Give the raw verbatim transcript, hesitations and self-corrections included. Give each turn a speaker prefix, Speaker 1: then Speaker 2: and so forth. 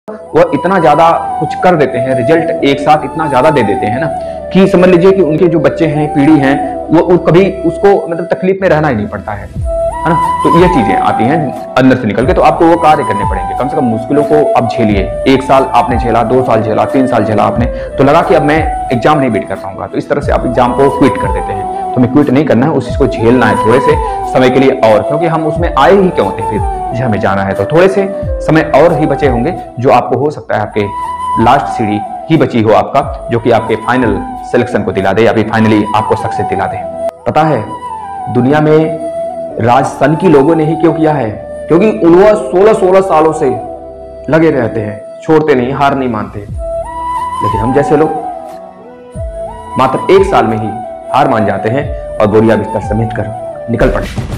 Speaker 1: वो इतना ज्यादा कुछ कर देते हैं, रिजल्ट एक साथ इतना ज्यादा दे देते हैं ना कि समझ लीजिए कि उनके जो बच्चे हैं, पीढ़ी हैं, वो, वो कभी उसको मतलब तकलीफ में रहना ही नहीं पड़ता है, है ना। तो ये चीजें आती हैं अंदर से निकल के, तो आपको वो कार्य करने पड़ेंगे। कम से कम मुश्किलों को अब झेलिए। एक साल आपने झेला, दो साल झेला, तीन साल झेला आपने, तो लगा कि अब मैं एग्जाम नहीं बीट कर पाऊंगा, तो इस तरह से आप एग्जाम को क्विट कर देते हैं। तो हमें क्विट नहीं करना है, उस चीज को झेलना है थोड़े से समय के लिए, और क्योंकि हम उसमें आए ही क्यों थे, फिर जो हमें जाना है तो थोड़े से समय और ही बचे होंगे, जो आपको हो सकता है आपके लास्ट सीढ़ी ही बची हो आपका, जो कि आपके फाइनल सिलेक्शन को दिला दे या फिर फाइनली आपको सक्सेस दिला दे। पता है दुनिया में राज सन की लोगों ने ही क्यों किया है? क्योंकि उन्होंने सोलह सोलह सालों से लगे रहते हैं, छोड़ते नहीं, हार नहीं मानते। लेकिन हम जैसे लोग मात्र एक साल में ही हार मान जाते हैं और बोरिया बिस्तर समेट कर निकल पड़ते हैं।